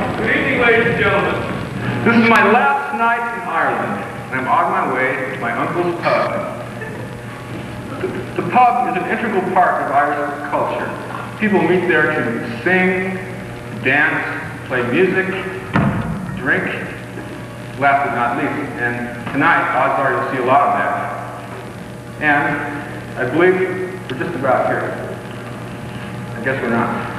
Good evening, ladies and gentlemen. This is my last night in Ireland, and I'm on my way to my uncle's pub. The pub is an integral part of Irish culture. People meet there to sing, dance, play music, drink, last but not least. And tonight, odds are you'll see a lot of that. And I believe we're just about here. I guess we're not.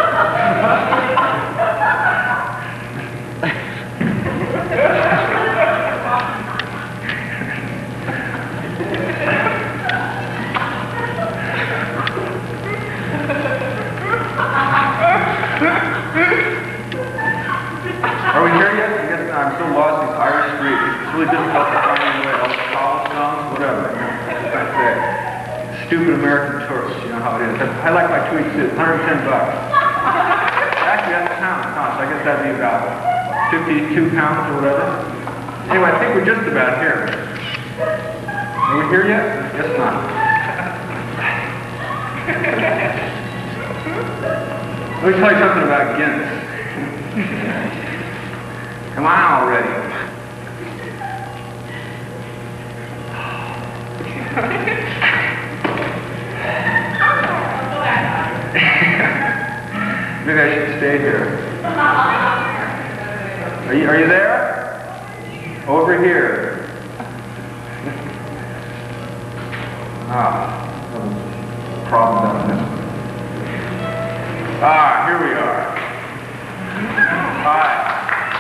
Are we here yet? I guess not. I'm so lost in these Irish streets. It's really difficult to find any way else. Cobblestones, whatever. What can I say? Stupid American tourists, you know how it is. I like my tweed suit, $110. Actually, that's a pound, so I guess that'd be about 52 pounds or whatever. Anyway, I think we're just about here. Are we here yet? Guess not. Let me tell you something about Guinness. Come on already. Maybe I should stay here. Are you there? Over here. Problem down this one. Here we are. Hi.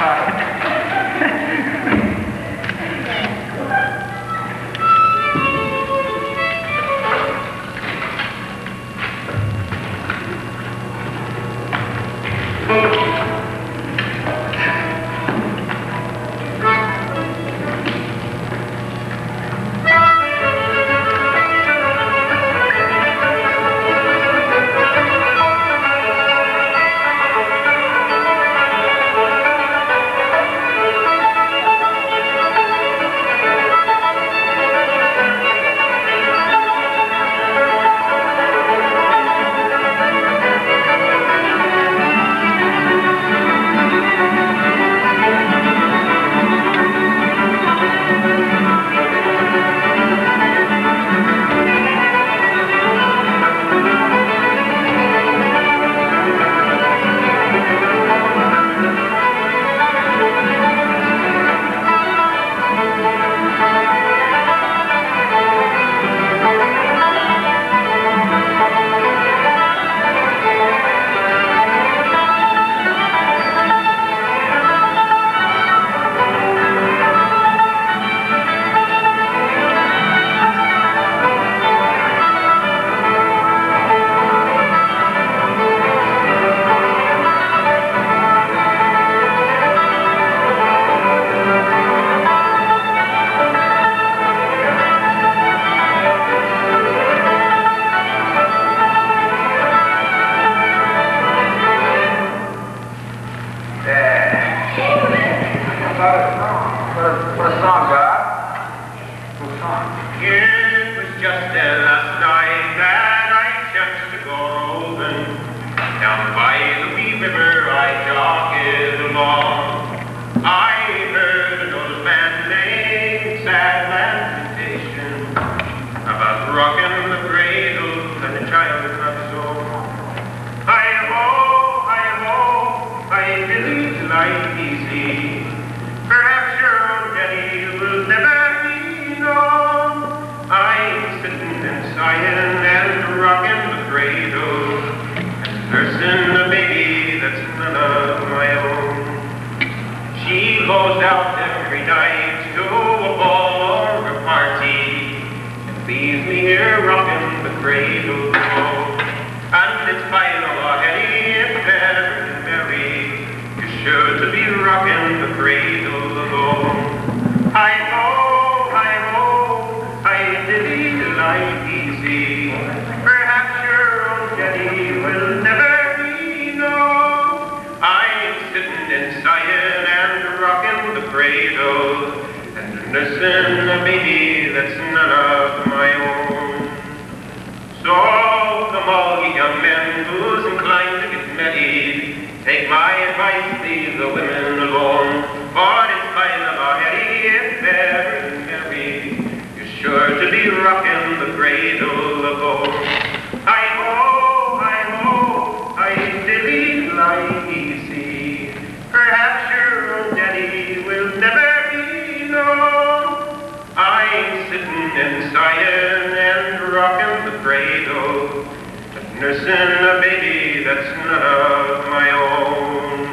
Nursing a baby that's none of my own. So come all ye young men who's inclined to get married, Take my advice, leave the women alone, for it's by the Lahiri if ever you marry, you're sure to be rocking the cradle of old. Hi-ho, hi dilly easy. Perhaps your own daddy will never be known. I'm sitting and sighing and rocking the cradle, nursing a baby that's none of my own.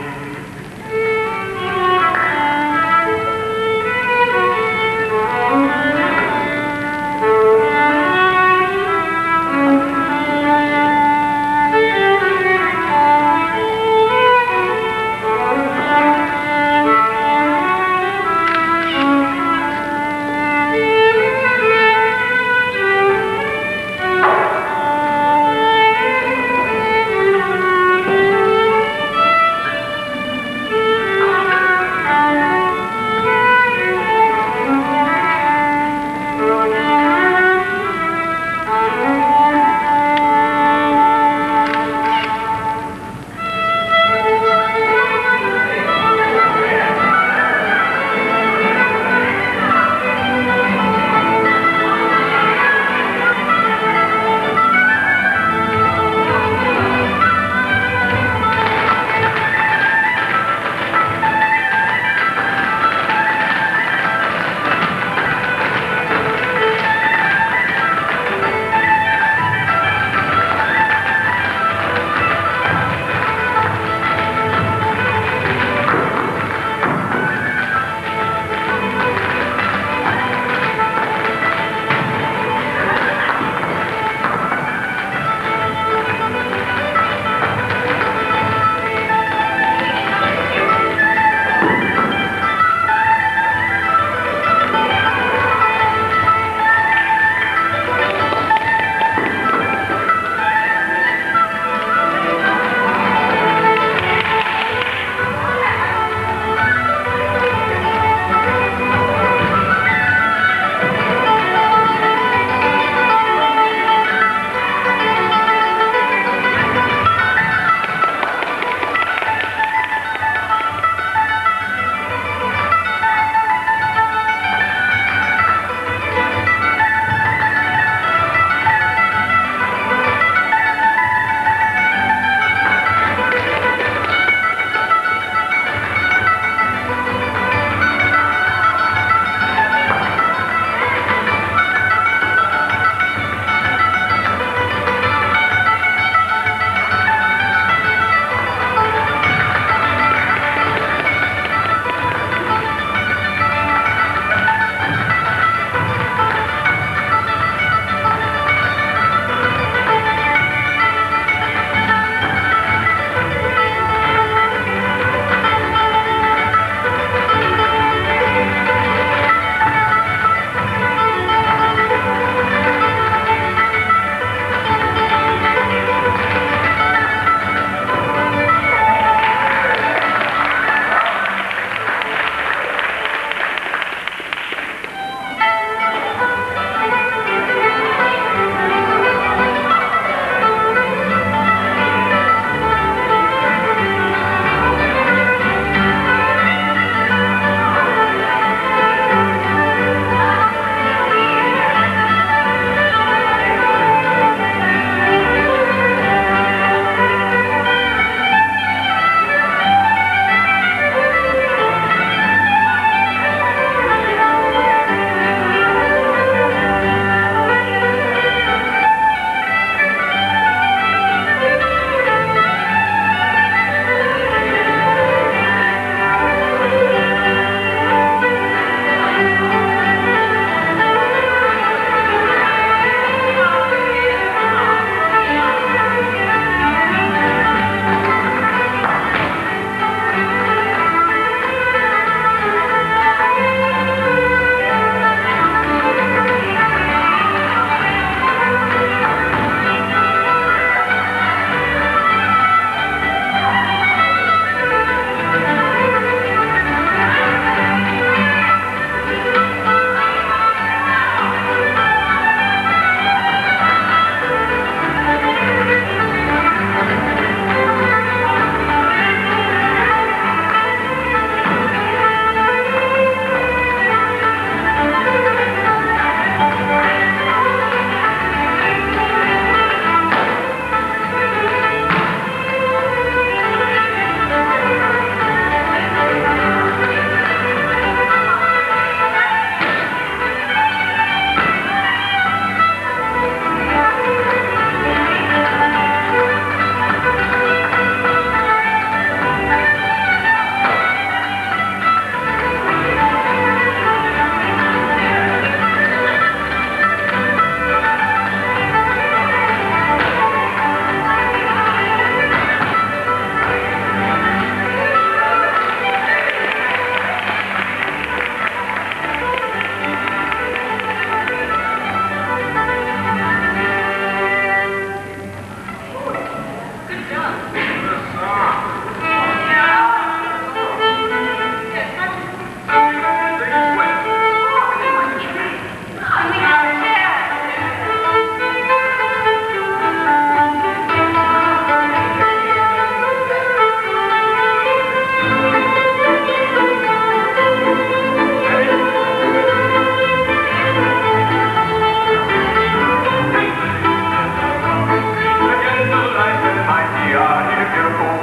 beautiful